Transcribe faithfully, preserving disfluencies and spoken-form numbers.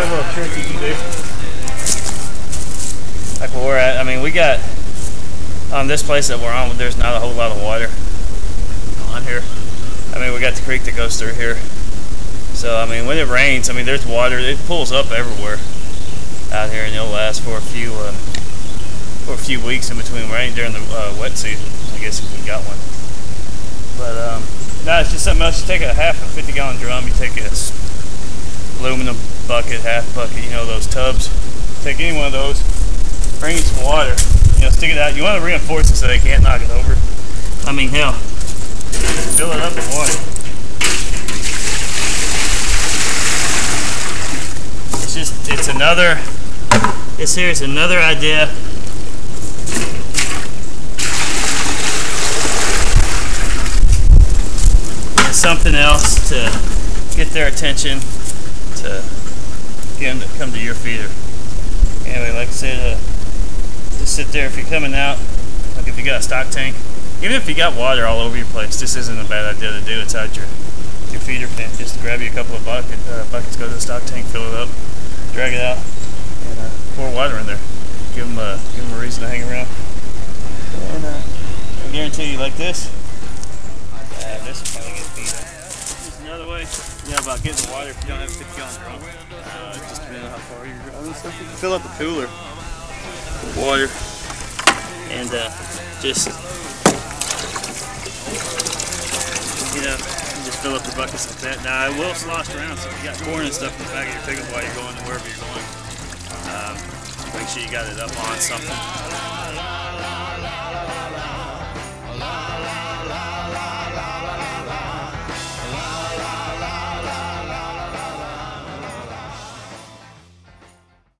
got a little trick you can do. Like where we're at, I mean, we got on um, this place that we're on, there's not a whole lot of water on here. I mean, we got the creek that goes through here. So, I mean, when it rains, I mean, there's water. It pulls up everywhere out here, and it'll last for a few uh, for a few weeks in between rain during the uh, wet season, I guess, if we got one. But, um, no, it's just something else. You take a half a fifty gallon drum, you take a aluminum bucket, half bucket, you know, those tubs. Take any one of those, bring in some water, you know, stick it out. You want to reinforce it so they can't knock it over. I mean, hell, fill it up with water. It's just, it's another, this here is another idea. It's something else to get their attention, to get them to come to your feeder. Anyway, like I said, uh, just sit there if you're coming out, like if you got a stock tank, even if you got water all over your place, this isn't a bad idea to do inside your your feeder pen. Just grab you a couple of bucket, uh, buckets, go to the stock tank, fill it up, drag it out, and uh, pour water in there. Give them, uh, give them a reason to hang around. And uh, I guarantee you, like this, uh, this will probably get beat up. Here's another way, you know, about getting the water if you don't have a fifty gallon drum. Uh, just depending on how far you're driving. So you can fill up the cooler with water and uh, just, you know, you just fill up the buckets like that. Now, it will slosh around, so if you got corn and stuff in the back of your pickup while you're going to wherever you're going, um, make sure you got it up on something.